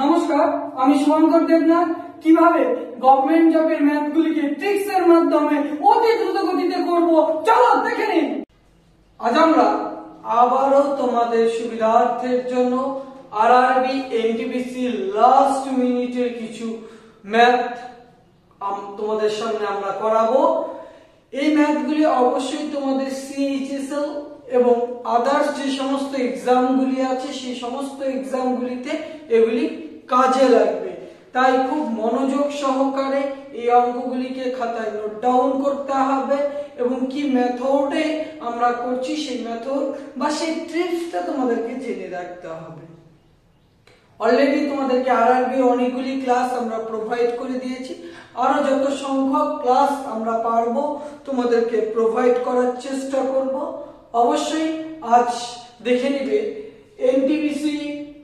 নমস্কার, আমি শুভঙ্কর দেবনাথ। কিভাবে গভর্নমেন্ট জবের ম্যাথগুলিকে ট্রিক্স এর মাধ্যমে অতি দ্রুত গতিতে করব, চলো দেখে নিন। আজ আমরা আবারও তোমাদের সুবিধার্থের জন্য আরআরবি এনটিপিসি লাস্ট মিনিটের কিছু ম্যাথ তোমাদের সামনে আমরা করাবো। এই ম্যাথগুলি অবশ্যই তোমাদের সিএইচএসএল এবং আদার্স যে সমস্ত এক্সামগুলি আছে সেই সমস্ত এক্সামগুলিতে এগুলি কাজে লাগবে। তাই খুব মনোযোগ সহকারে এই অঙ্কগুলিকে খাতায় নোট ডাউন করতে হবে এবং কি মেথডে আমরা করছি সেই মেথড বা সেই ট্রিক্সটা তোমাদেরকে জেনে রাখতে হবে। অলরেডি তোমাদেরকে আরআরবি অনেকগুলি ক্লাস আমরা প্রোভাইড করে দিয়েছি, আরো যত সংখ্যক ক্লাস আমরা পারবো তোমাদেরকে প্রোভাইড করার চেষ্টা করব। অবশ্যই আজ দেখে নিবে এনটিপিসি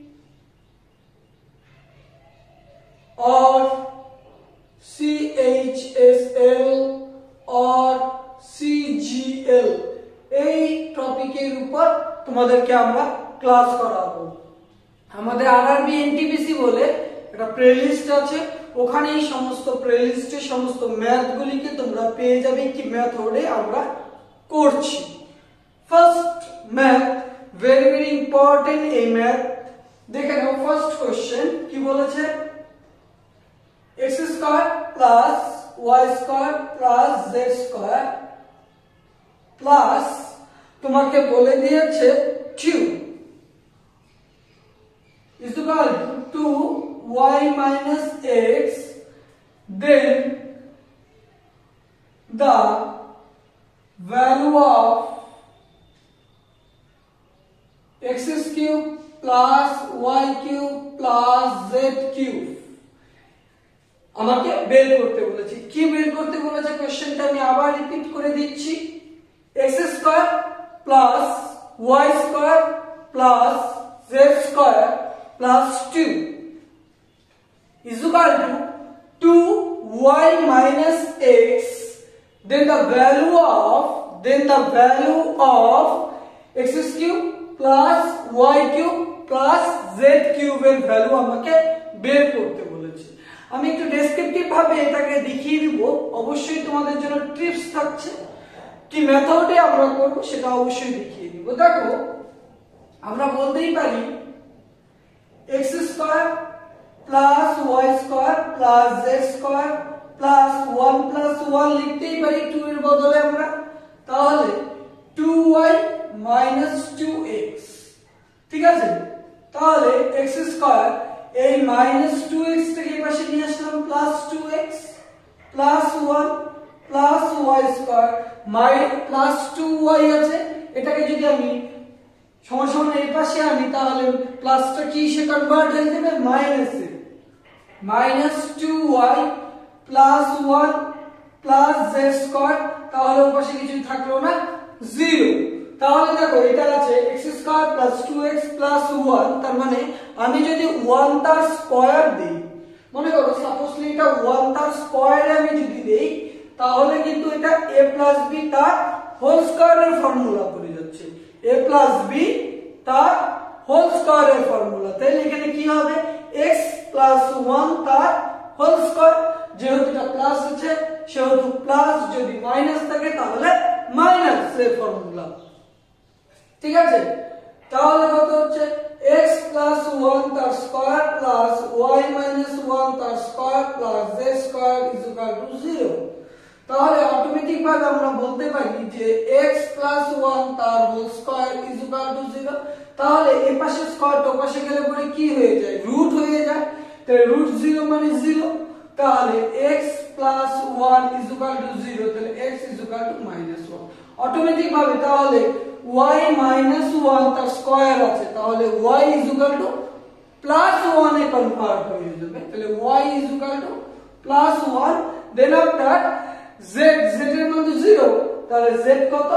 और CHSL और CGL এই টপিকের উপর তোমাদেরকে আমরা ক্লাস করাবো। আমাদের আরআরবি এনটিপিসি বলে একটা প্লেলিস্ট আছে, ওখানে এই সমস্ত প্লেলিস্টে সমস্ত ম্যাথগুলিকে তোমরা পেয়ে যাবে কি মেথডে আমরা করছি। First math, very very important এই ম্যাথ। দেখে নাও ফার্স্ট কোশ্চেন কি বলেছে, x square plus y square plus z square plus তোমাকে বলে দিয়েছে 2 is equal to y minus x, then the value of x cube plus y cube plus z cube আমাকে বের করতে বলেছে। কি বের করতে বলেছে কোশ্চেনটা আমি আবার রিপিট করে দিচ্ছি, x square plus y square plus z square plus 2 is equal to 2y minus x, then the value of x cube plus y cube plus z cube এর ভ্যালু আমাকে বের করতে বলেছে। আমি একটু ডেসক্রিপটিভ ভাবে এটাকে দেখিয়ে দিব, অবশ্যই তোমাদের জন্য টিপস থাকছে, কি মেথডে আমরা করব সেটা অবশ্যই দেখিয়ে দিব। দেখো আমরা বলতেই পারি x square plus y square plus z square plus 1 plus 1 লিখতেই পারি 2 এর বদলে আমরা, তাহলে 2y minus 2x, ঠিক আছে। তাহলে x স্কয়ার এই মাইনাস 2x থেকে এই পাশে নিয়ে আসলাম plus 2x plus 1 plus y square plus 2y আছে, এটাকে যদি আমি সমান এই পাশে আনি তাহলে প্লাসটা কি সে কনভার্ট হয়ে যাবে মাইনাসে, minus 2y plus 1 plus z square, তাহলে ওই পাশে কিছু থাকলো না 0। তাহলে দেখো এটা আছে x square plus 2x plus 1, তার মানে আমি যদি 1 তার স্কয়ার দেই, মনে করো সাপোজলি এটা 1 তার স্কয়ারে আমি যদি দেই, তাহলে কিন্তু এটা a প্লাস b তার হোল স্কয়ারের ফর্মুলা পড়ে যাচ্ছে, a প্লাস b তার হোল স্কয়ারের ফর্মুলা। তাহলে এখানে কি হবে x প্লাস 1 তার হোল স্কয়ার, যেহেতু এটা প্লাস আছে সেহেতু প্লাস, যদি মাইনাস থাকে তাহলে মাইনাস এর ফর্মুলা, ঠিক আছে। তাহলে কত হচ্ছে x প্লাস 1 তার স্কয়ার প্লাস y মাইনাস 1 তার square plus z square is equal to 0। তাহলে অটোমেটিক ভাবে আমরা বলতে পারি যে x প্লাস 1 তার whole square is equal to 0। তাহলে এই পাশে স্কয়ার ও পাশে গেলে পরে কি হয়ে যায়, রুট হয়ে যায়, তাহলে রুট 0 মানে 0, তাহলে x plus 1 is equal to 0, তাহলে x is equal to minus 1 automatic ভাবে। তাহলে y মাইনাস 1 তার স্কয়ার আছে, তাহলে y is equal to plus 1 এ কনভার্ট হয়ে যাবে, তাহলে y is equal to plus 1, then after z এর মান তো 0, তাহলে z কত,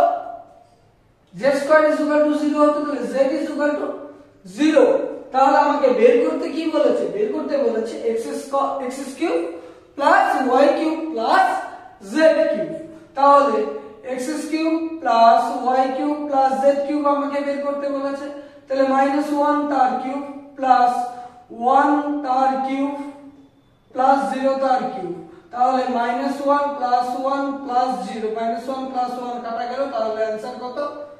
z square is equal to 0 হতো, তাহলে z ইজ ইকুয়াল টু 0। তাহলে আমাকে বের করতে কি বলেছে, বের করতে বলেছে x cube plus y cube plus z cube. তাহলে x cube plus y cube plus z cube আমাকে বের করতে বলেছে, তাহলে -1 তার কিউব প্লাস 1 তার কিউব প্লাস 0 তার কিউব, তাহলে -1 প্লাস 1 প্লাস 0, -1 প্লাস 1 কাটা গেল, তাহলে অ্যানসার কত?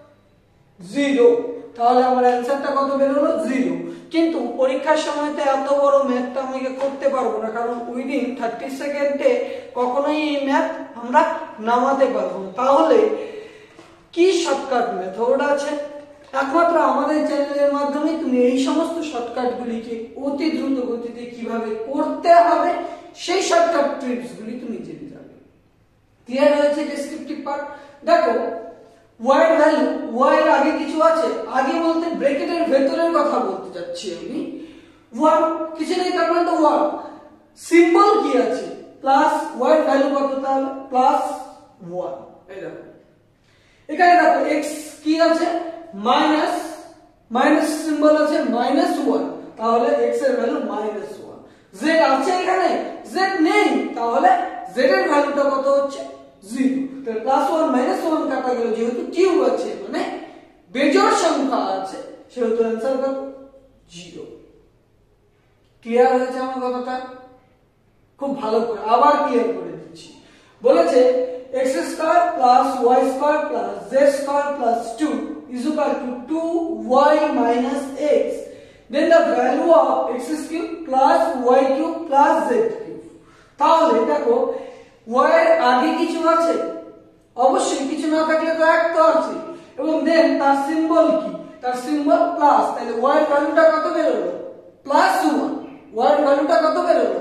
0। তাহলে আমার অ্যানসারটা কত বের হলো? 0। কিন্তু পরীক্ষার সময়তে এত বড় ম্যাথটা আমি করতে পারবো না, কারণ উইদিন 30 সেকেন্ডে কখনোই এই ম্যাথ আমরা নামাতে পারবো না। তাহলে কি শর্টকাট মেথড আছে? একমাত্র আমাদের চ্যানেলের মাধ্যমে তুমি এই সমস্ত শর্টকাটগুলিকে অতি দ্রুত গতিতে কিভাবে করতে হবে সেই শর্টকাট ট্রিক্সগুলি তুমি জেনে যাবে। ক্লিয়ার হয়েছে ডেসক্রিপটিভ পার্ট? দেখো y এর ভ্যালু, y এর আগে কিছু আছে, আগে বলতে ব্র্যাকেটের ভেতরের কথা বলতে যাচ্ছি আমি। 1 কিছু নেই, তার মানে তো 1 সিম্বল কি আছে? প্লাস y এর ভ্যালু কত? তাহলে প্লাস 1। এই দেখো এখানে দেখো x কি আছে? মাইনাস, মাইনাস সিম্বল আছে -1, তাহলে x এর ভ্যালু -1। z আছে এখানে? z নেই, তাহলে z এর ভ্যালুটা কত হচ্ছে? 0। তাহলে +1 -1 কাটা গেল, যেহেতু কিউব আছে মানে বেজোড় সংখ্যা আছে, সেহেতু অ্যানসার কত? 0। ক্লিয়ার হয়েছে আমার কথাটা? খুব ভালো করে আবার ক্লিয়ার করে দিচ্ছি। বলেছে x² + y² + z² + 2 is equal to 2y - x, then the value of x³ + y³ + z³। তাহলে দেখো y এর আগে কিছু আছে? অবশ্যই, কিছু না থাকলে তো এক তো আছে, এবং দেন তার সিম্বল কি? তার সিম্বল প্লাস, তাহলে y এর ভ্যালুটা কত বের হলো? +1। y এর ভ্যালুটা কত বের হলো?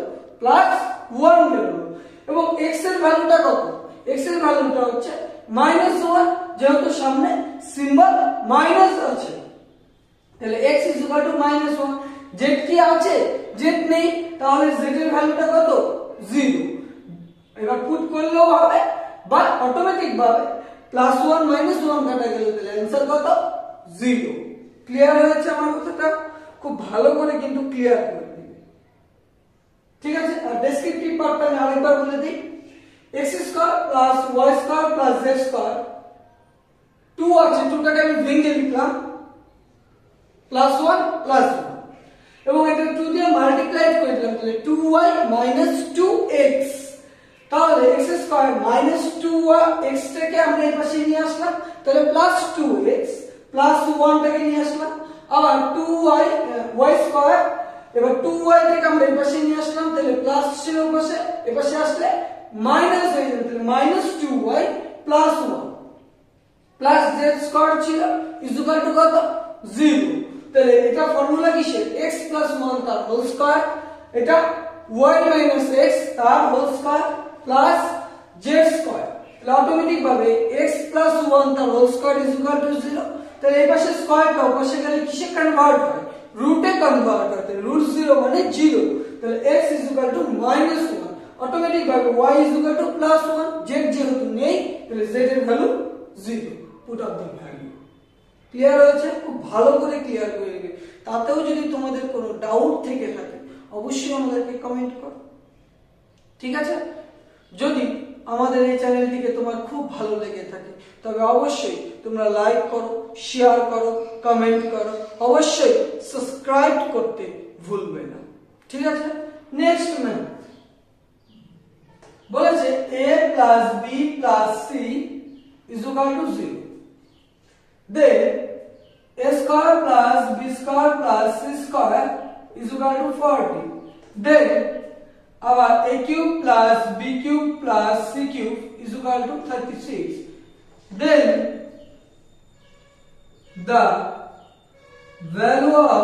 +1 বের হলো। এবং x এর ভ্যালুটা কত? x এর ভ্যালুটা হচ্ছে -1, যেহেতু সামনে সিম্বল মাইনাস আছে, তাহলে x = -1। z কি আছে? z নেই, তাহলে z এর ভ্যালুটা কত? 0। এবার পুট করলেও হবে বা অটোমেটিক ভাবে +1 -1 কাটা গেল, তাহলে অ্যানসার কত? 0। ক্লিয়ার হয়েছে আমার কথাটা? খুব ভালো করে কিন্তু ক্লিয়ার করে দিবে, ঠিক আছে? আর ডেসক্রিপটিভ পার্টটা আমি আরেকবার বলে দিই। x² + y² + z², 2 আছে, 2টাকে আমি ভেঙে লিখলাম +1 +1, এবং এটা 2 দিয়ে মাল্টিপ্লাই করে দিলাম, তাহলে 2y - 2x, তাহলে x² - 2x টাকে আমরা এই পাশে নিয়ে আসলাম, তাহলে +2x +1 টাকে নিয়ে আসলাম, আবার 2y y², এবার 2y টাকে আমরা এই পাশে নিয়ে আসলাম, তাহলে প্লাস ছিল পাশে, এই পাশে আসলে মাইনাস হয়ে যাবে, তাহলে -2y +1 প্লাস z² ছিল = কত? 0। তাহলে এটা ফর্মুলা কিসের? x + 1 তার হোল স্কয়ার, এটা y - x তার হোল স্কয়ার প্লাস z², তাহলে অটোমেটিক ভাবে x + 1 তার হোল স্কয়ার = 0। তাহলে এই পাশে স্কয়ারটা ওই পাশে গেলে কিসে কনভার্ট হয়? রুটে কনভার্ট হয়, তাহলে √0 মানে 0, তাহলে x = -1, অটোমেটিক ভাবে y +1, z যেহেতু নেই, তাহলে z এর value 0, put of the value. Clear হয়েছে? খুব ভালো করে ক্লিয়ার করে দিবে। তাতেও যদি তোমাদের কোনো ডাউট থেকে থাকে অবশ্যই আমাদেরকে কমেন্ট করো, ঠিক আছে? যদি আমাদের এই চ্যানেলটিকে তোমার খুব ভালো লেগে থাকে তবে অবশ্যই তোমরা লাইক করো, শেয়ার করো, কমেন্ট করো, অবশ্যই সাবস্ক্রাইব করতে ভুলবে না, ঠিক আছে? নেক্সট ম্যাম বলেছে a + b + c = 0, then a² + b² + c² = 40, then আবার a³ + b³ + c³ = 36, then the value of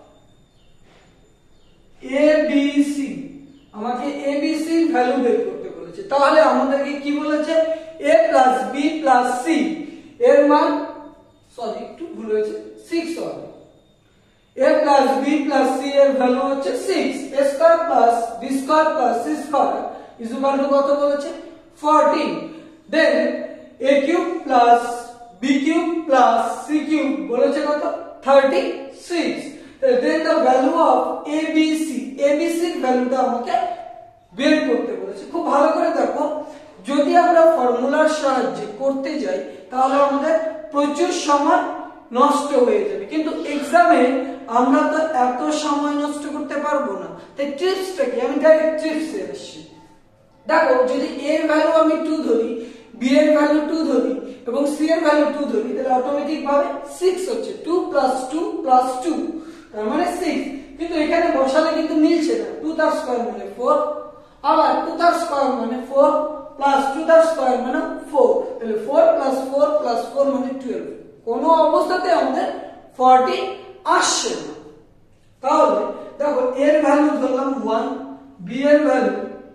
ABC, আমাকে ABC এর ভ্যালু বের করতে বলেছে। তাহলে আমাদেরকে কি বলেছে? a + b + c এর মান, সরি একটু ভুল হয়েছে, 6 হবে। a + b + c এর ভ্যালু হচ্ছে 6, a² + b² + c² = কত বলেছে? 14, then a³ + b³ + c³ বলেছে কত? 36, then the value of ABC, ABC এর ভ্যালুটা আমাকে বের করতে বলেছে। খুব ভালো করে দেখো, যদি আমরা ফর্মুলার সাহায্যে করতে যাই তাহলে আমাদের প্রচুর সময় নষ্ট হয়ে যাবে, কিন্তু এক্সামে আমরা তো এত সময় নষ্ট করতে পারবো না, তাই ট্রিপসটা কি, আমি ডাইরেক্ট ট্রিপসে আসছি। দেখো যদি a এর ভ্যালু আমি 2 ধরি, b এর ভ্যালু 2 ধরি এবং c এর ভ্যালু 2 ধরি, তাহলে অটোমেটিক ভাবে 6 হচ্ছে। 2 + 2 + 2 তার মানে 6। কিন্তু এখানে বসালে কিন্তু মিলছে না। 2 তার স্কয়ার মানে 4, আবার 2 তার স্কয়ার মানে 4 প্লাস 2 তার স্কয়ার মানে 4, তাহলে 4 + 4 + 4 মানে 12। কোনো অবস্থাতে আমাদের 40 আসছে না। তাহলে দেখো এর ভ্যালু ধরলাম 1, b এর ভ্যালু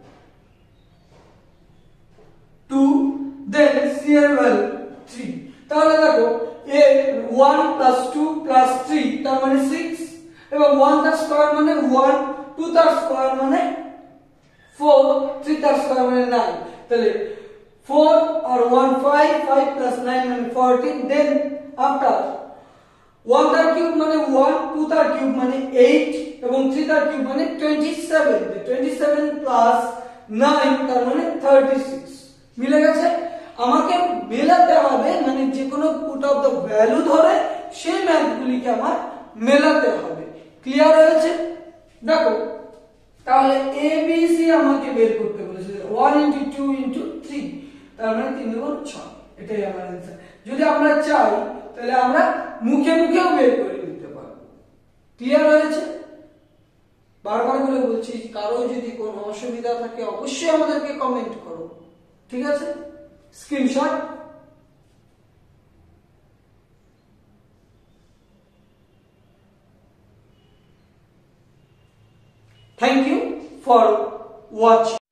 2, দেন c এর ভ্যালু 3। তাহলে দেখো a 1 + 2 + 3 তার মানে 6 এবং 1 তার স্কয়ার মানে 1, 2 তার স্কয়ার মানে 4, 3 তার স্কয়ার মানে 9। তাহলে 4 আর 1 5, 5 + 9 মানে 14। দেন আফটার 1 তার কিউব মানে 1, 2 তার কিউব মানে 8 এবং 3 তার কিউব মানে 27। 27 + 9 তার মানে 36। মিলে গেছে। আমাকে মেলাতে হবে, মানে যে কোনো পুট অফ দ্য ভ্যালু ধরে সেই ম্যাথগুলিকে আমার মেলাতে হবে। ক্লিয়ার হয়েছে? দেখো তাহলে a b c আমাকে বের করতে বলেছে। 1 * 2 * 3 তার মানে 3 × 6, এটাই আমার आंसर। যদি আমরা চাই তাহলে আমরা মুখে মুখেও বের করে নিতে পারবো। ক্লিয়ার হয়েছে? বারবার করে বলছি, কারো যদি কোনো অসুবিধা থাকে অবশ্যই আমাদেরকে কমেন্ট করো, ঠিক আছে? Screenshot. Thank you for watching.